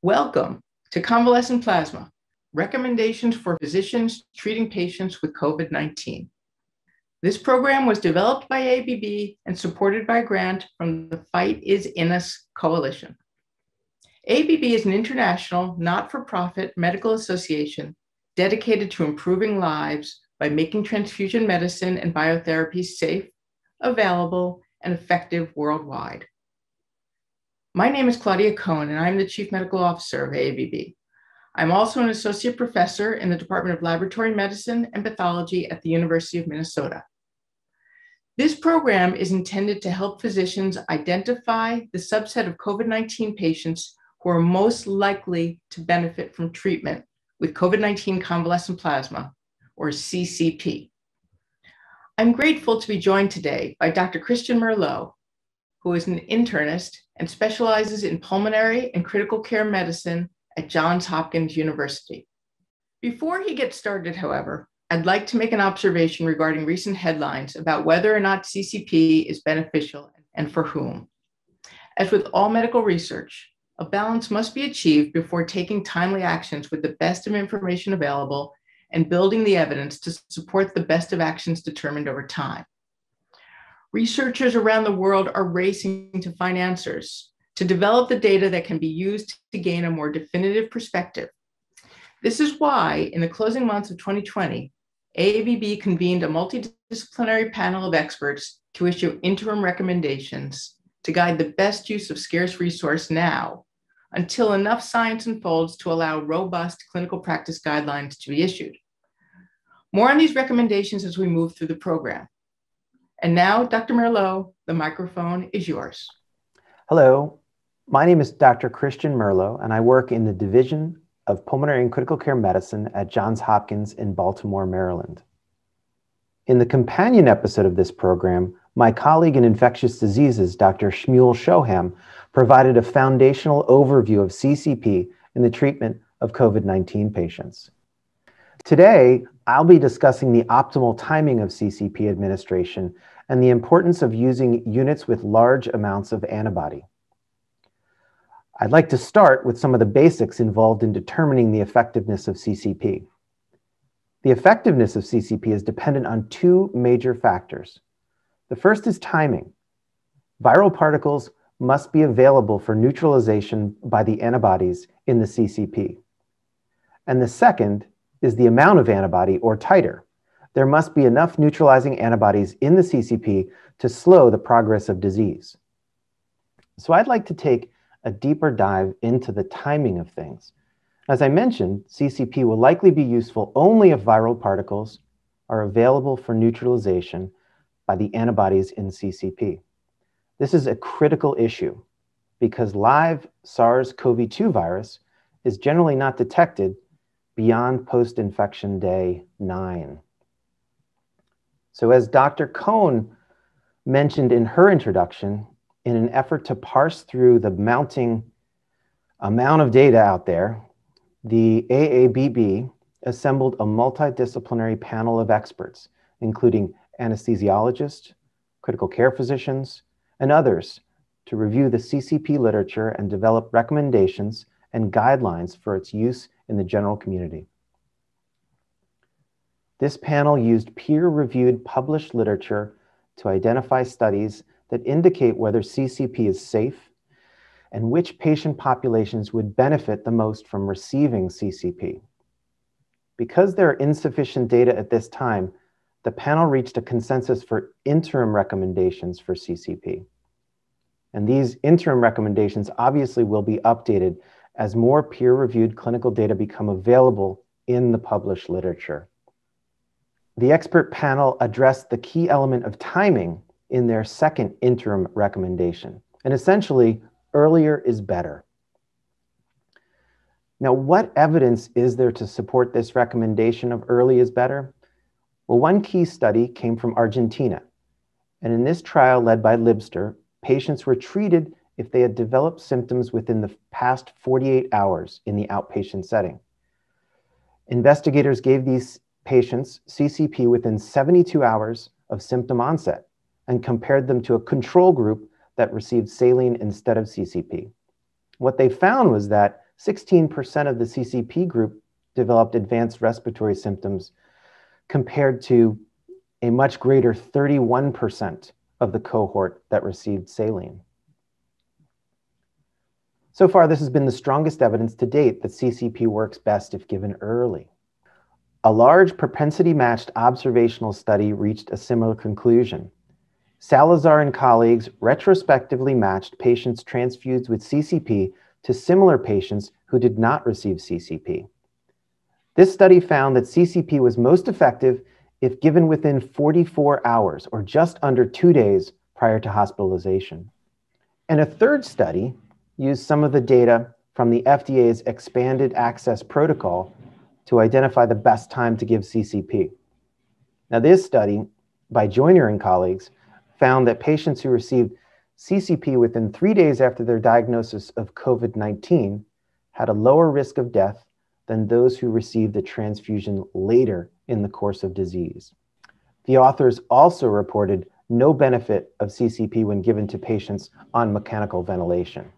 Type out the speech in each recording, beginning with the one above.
Welcome to Convalescent Plasma, recommendations for physicians treating patients with COVID-19. This program was developed by AABB and supported by a grant from the Fight Is In Us Coalition. AABB is an international, not-for-profit medical association dedicated to improving lives by making transfusion medicine and biotherapy safe, available, and effective worldwide. My name is Claudia Cohen, and I'm the Chief Medical Officer of AABB. I'm also an associate professor in the Department of Laboratory Medicine and Pathology at the University of Minnesota. This program is intended to help physicians identify the subset of COVID-19 patients who are most likely to benefit from treatment with COVID-19 convalescent plasma, or CCP. I'm grateful to be joined today by Dr. Christian Merlot, who is an internist and specializes in pulmonary and critical care medicine at Johns Hopkins University. Before he gets started, however, I'd like to make an observation regarding recent headlines about whether or not CCP is beneficial and for whom. As with all medical research, a balance must be achieved before taking timely actions with the best of information available and building the evidence to support the best of actions determined over time. Researchers around the world are racing to find answers, to develop the data that can be used to gain a more definitive perspective. This is why, in the closing months of 2020, AABB convened a multidisciplinary panel of experts to issue interim recommendations to guide the best use of scarce resource now, until enough science unfolds to allow robust clinical practice guidelines to be issued. More on these recommendations as we move through the program. And now, Dr. Merlot, the microphone is yours. Hello, my name is Dr. Christian Merlot, and I work in the Division of Pulmonary and Critical Care Medicine at Johns Hopkins in Baltimore, Maryland. In the companion episode of this program, my colleague in infectious diseases, Dr. Shmuel Shoham, provided a foundational overview of CCP in the treatment of COVID-19 patients. Today, I'll be discussing the optimal timing of CCP administration and the importance of using units with large amounts of antibody. I'd like to start with some of the basics involved in determining the effectiveness of CCP. The effectiveness of CCP is dependent on two major factors. The first is timing. Viral particles must be available for neutralization by the antibodies in the CCP. And the second is the amount of antibody, or titer. There must be enough neutralizing antibodies in the CCP to slow the progress of disease. So I'd like to take a deeper dive into the timing of things. As I mentioned, CCP will likely be useful only if viral particles are available for neutralization by the antibodies in CCP. This is a critical issue because live SARS-CoV-2 virus is generally not detected beyond post-infection day 9. So as Dr. Cohn mentioned in her introduction, in an effort to parse through the mounting amount of data out there, the AABB assembled a multidisciplinary panel of experts, including anesthesiologists, critical care physicians, and others, to review the CCP literature and develop recommendations and guidelines for its use in the general community. This panel used peer-reviewed published literature to identify studies that indicate whether CCP is safe and which patient populations would benefit the most from receiving CCP. Because there are insufficient data at this time, the panel reached a consensus for interim recommendations for CCP. And these interim recommendations obviously will be updated as more peer-reviewed clinical data become available in the published literature. The expert panel addressed the key element of timing in their second interim recommendation, and essentially, earlier is better. Now, what evidence is there to support this recommendation of early is better? Well, one key study came from Argentina, and in this trial led by Libster, patients were treated if they had developed symptoms within the past 48 hours in the outpatient setting. Investigators gave these patients CCP within 72 hours of symptom onset and compared them to a control group that received saline instead of CCP. What they found was that 16% of the CCP group developed advanced respiratory symptoms compared to a much greater 31% of the cohort that received saline. So far, this has been the strongest evidence to date that CCP works best if given early. A large propensity-matched observational study reached a similar conclusion. Salazar and colleagues retrospectively matched patients transfused with CCP to similar patients who did not receive CCP. This study found that CCP was most effective if given within 44 hours, or just under 2 days prior to hospitalization. And a third study used some of the data from the FDA's expanded access protocol to identify the best time to give CCP. Now, this study by Joyner and colleagues found that patients who received CCP within 3 days after their diagnosis of COVID-19 had a lower risk of death than those who received the transfusion later in the course of disease. The authors also reported no benefit of CCP when given to patients on mechanical ventilation.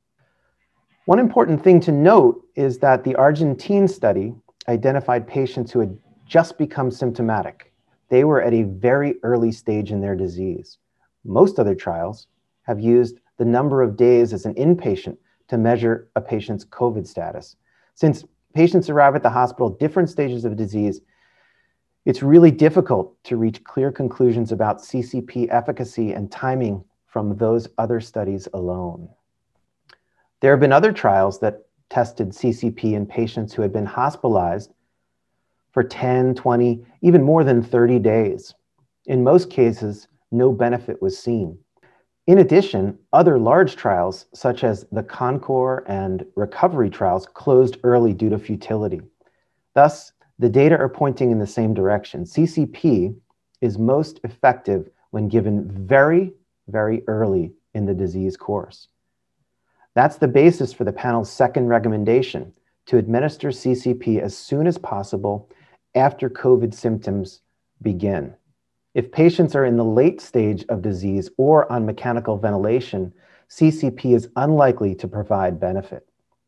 One important thing to note is that the Argentine study identified patients who had just become symptomatic. They were at a very early stage in their disease. Most other trials have used the number of days as an inpatient to measure a patient's COVID status. Since patients arrive at the hospital at different stages of disease, it's really difficult to reach clear conclusions about CCP efficacy and timing from those other studies alone. There have been other trials that tested CCP in patients who had been hospitalized for 10, 20, even more than 30 days. In most cases, no benefit was seen. In addition, other large trials, such as the Concor and Recovery trials, closed early due to futility. Thus, the data are pointing in the same direction. CCP is most effective when given very, very early in the disease course. That's the basis for the panel's second recommendation, to administer CCP as soon as possible after COVID symptoms begin. If patients are in the late stage of disease or on mechanical ventilation, CCP is unlikely to provide benefit.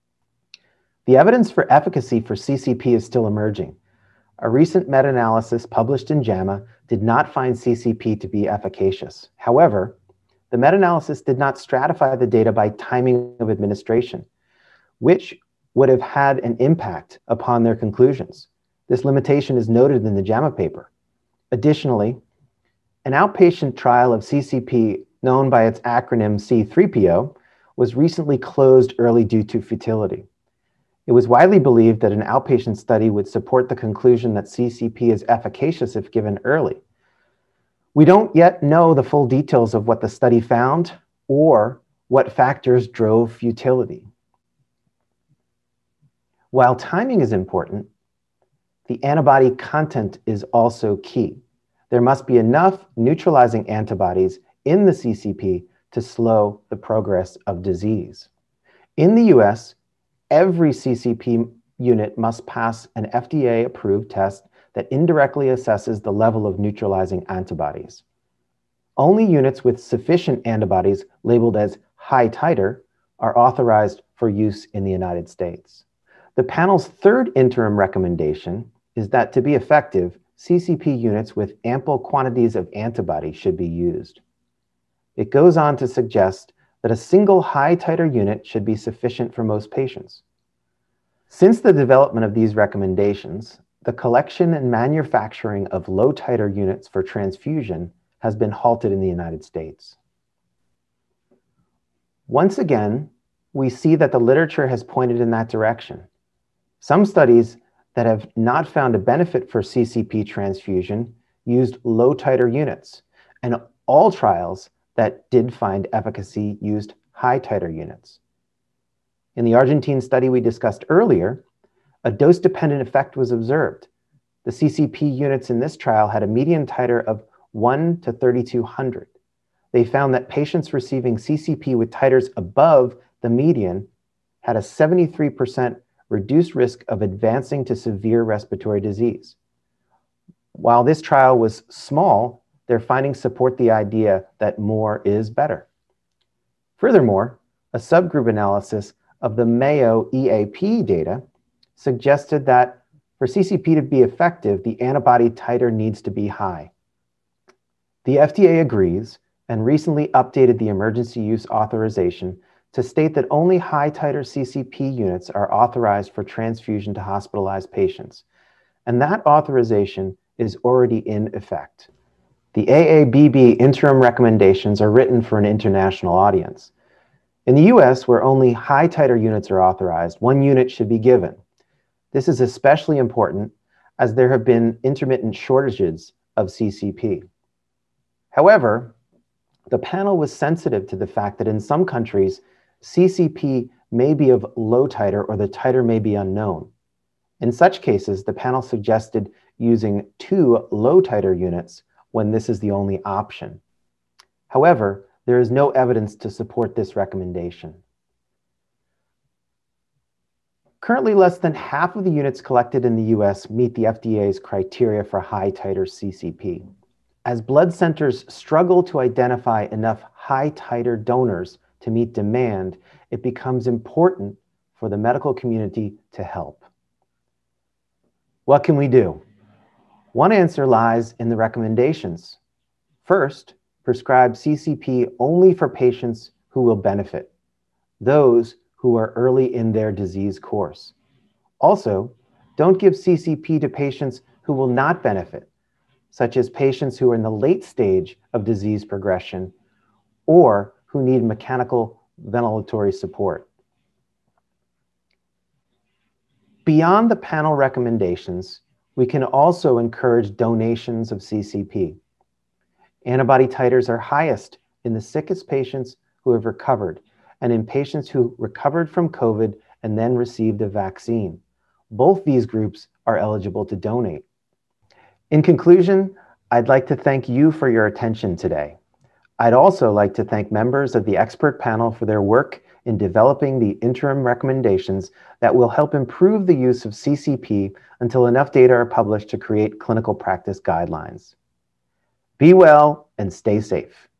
The evidence for efficacy for CCP is still emerging. A recent meta-analysis published in JAMA did not find CCP to be efficacious. However, the meta-analysis did not stratify the data by timing of administration, which would have had an impact upon their conclusions. This limitation is noted in the JAMA paper. Additionally, an outpatient trial of CCP, known by its acronym C3PO, was recently closed early due to futility. It was widely believed that an outpatient study would support the conclusion that CCP is efficacious if given early. We don't yet know the full details of what the study found or what factors drove futility. While timing is important, the antibody content is also key. There must be enough neutralizing antibodies in the CCP to slow the progress of disease. In the US, every CCP unit must pass an FDA-approved test that indirectly assesses the level of neutralizing antibodies. Only units with sufficient antibodies labeled as high-titer are authorized for use in the United States. The panel's third interim recommendation is that to be effective, CCP units with ample quantities of antibody should be used. It goes on to suggest that a single high-titer unit should be sufficient for most patients. Since the development of these recommendations, the collection and manufacturing of low-titer units for transfusion has been halted in the United States. Once again, we see that the literature has pointed in that direction. Some studies that have not found a benefit for CCP transfusion used low-titer units, and all trials that did find efficacy used high-titer units. In the Argentine study we discussed earlier, a dose-dependent effect was observed. The CCP units in this trial had a median titer of 1 to 3,200. They found that patients receiving CCP with titers above the median had a 73% reduced risk of advancing to severe respiratory disease. While this trial was small, their findings support the idea that more is better. Furthermore, a subgroup analysis of the Mayo EAP data suggested that for CCP to be effective, the antibody titer needs to be high. The FDA agrees and recently updated the emergency use authorization to state that only high-titer CCP units are authorized for transfusion to hospitalized patients, and that authorization is already in effect. The AABB interim recommendations are written for an international audience. In the US, where only high-titer units are authorized, 1 unit should be given. This is especially important as there have been intermittent shortages of CCP. However, the panel was sensitive to the fact that in some countries, CCP may be of low titer or the titer may be unknown. In such cases, the panel suggested using 2 low titer units when this is the only option. However, there is no evidence to support this recommendation. Currently, less than half of the units collected in the US meet the FDA's criteria for high titer CCP. As blood centers struggle to identify enough high titer donors to meet demand, it becomes important for the medical community to help. What can we do? One answer lies in the recommendations. First, prescribe CCP only for patients who will benefit, those who are early in their disease course. Also, don't give CCP to patients who will not benefit, such as patients who are in the late stage of disease progression or who need mechanical ventilatory support. Beyond the panel recommendations, we can also encourage donations of CCP. Antibody titers are highest in the sickest patients who have recovered and in patients who recovered from COVID and then received a vaccine. Both these groups are eligible to donate. In conclusion, I'd like to thank you for your attention today. I'd also like to thank members of the expert panel for their work in developing the interim recommendations that will help improve the use of CCP until enough data are published to create clinical practice guidelines. Be well and stay safe.